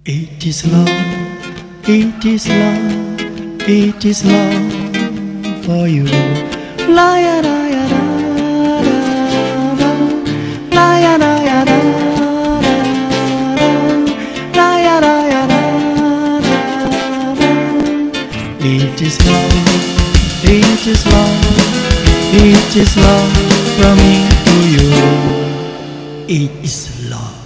It is love, it is love, it is love for you. La ya da ya da da da, la ya da ya da da, la ya da ya da da. It is love, it is love, it is love from me to you. It is love.